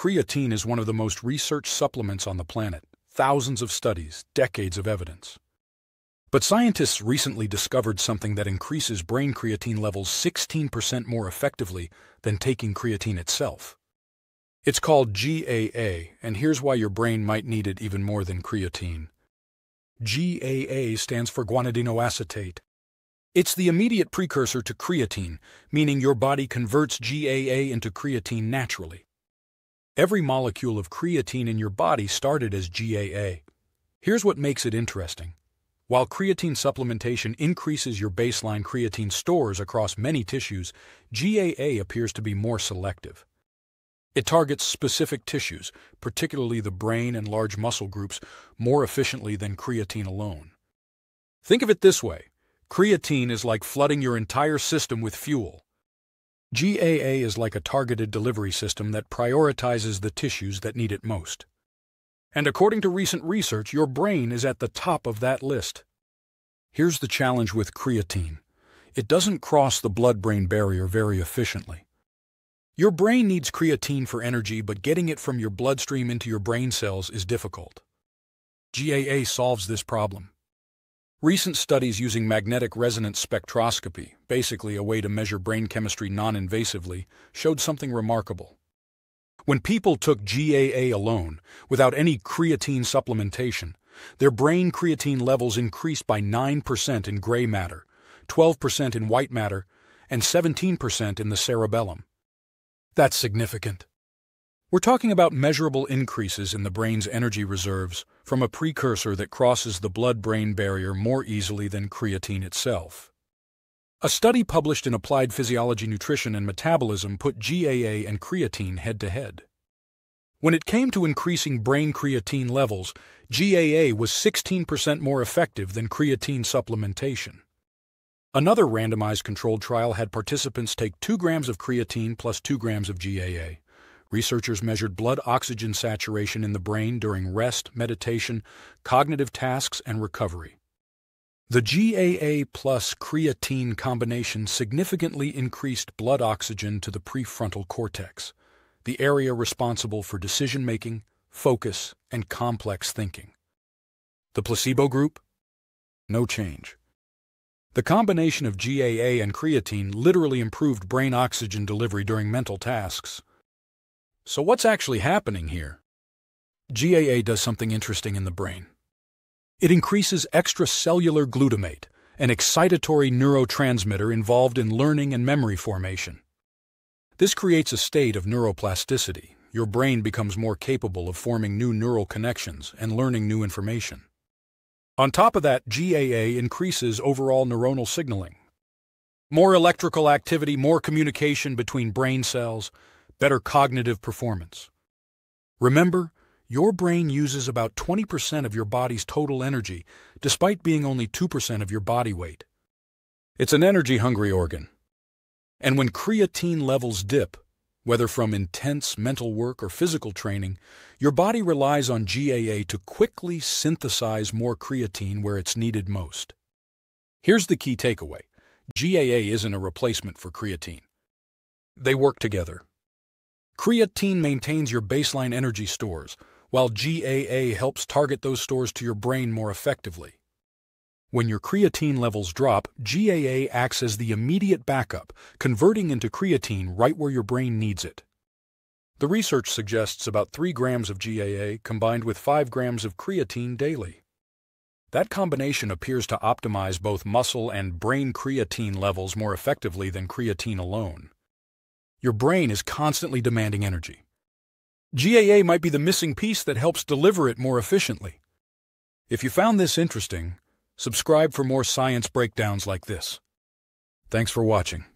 Creatine is one of the most researched supplements on the planet. Thousands of studies, decades of evidence. But scientists recently discovered something that increases brain creatine levels 16% more effectively than taking creatine itself. It's called GAA, and here's why your brain might need it even more than creatine. GAA stands for guanidinoacetate. It's the immediate precursor to creatine, meaning your body converts GAA into creatine naturally. Every molecule of creatine in your body started as GAA. Here's what makes it interesting. While creatine supplementation increases your baseline creatine stores across many tissues, GAA appears to be more selective. It targets specific tissues, particularly the brain and large muscle groups, more efficiently than creatine alone. Think of it this way. Creatine is like flooding your entire system with fuel. GAA is like a targeted delivery system that prioritizes the tissues that need it most. And according to recent research, your brain is at the top of that list. Here's the challenge with creatine. It doesn't cross the blood-brain barrier very efficiently. Your brain needs creatine for energy, but getting it from your bloodstream into your brain cells is difficult. GAA solves this problem. Recent studies using magnetic resonance spectroscopy, basically a way to measure brain chemistry non-invasively, showed something remarkable. When people took GAA alone, without any creatine supplementation, their brain creatine levels increased by 9% in gray matter, 12% in white matter, and 17% in the cerebellum. That's significant. We're talking about measurable increases in the brain's energy reserves from a precursor that crosses the blood-brain barrier more easily than creatine itself. A study published in Applied Physiology, Nutrition, and Metabolism put GAA and creatine head-to-head. When it came to increasing brain creatine levels, GAA was 16% more effective than creatine supplementation. Another randomized controlled trial had participants take 2 grams of creatine plus 2 grams of GAA. Researchers measured blood oxygen saturation in the brain during rest, meditation, cognitive tasks, and recovery. The GAA plus creatine combination significantly increased blood oxygen to the prefrontal cortex, the area responsible for decision-making, focus, and complex thinking. The placebo group? No change. The combination of GAA and creatine literally improved brain oxygen delivery during mental tasks. So what's actually happening here? GAA does something interesting in the brain. It increases extracellular glutamate, an excitatory neurotransmitter involved in learning and memory formation. This creates a state of neuroplasticity. Your brain becomes more capable of forming new neural connections and learning new information. On top of that, GAA increases overall neuronal signaling. More electrical activity, more communication between brain cells, better cognitive performance. Remember, your brain uses about 20% of your body's total energy, despite being only 2% of your body weight. It's an energy-hungry organ. And when creatine levels dip, whether from intense mental work or physical training, your body relies on GAA to quickly synthesize more creatine where it's needed most. Here's the key takeaway. GAA isn't a replacement for creatine. They work together. Creatine maintains your baseline energy stores, while GAA helps target those stores to your brain more effectively. When your creatine levels drop, GAA acts as the immediate backup, converting into creatine right where your brain needs it. The research suggests about 3 grams of GAA combined with 5 grams of creatine daily. That combination appears to optimize both muscle and brain creatine levels more effectively than creatine alone. Your brain is constantly demanding energy. GAA might be the missing piece that helps deliver it more efficiently. If you found this interesting, subscribe for more science breakdowns like this. Thanks for watching.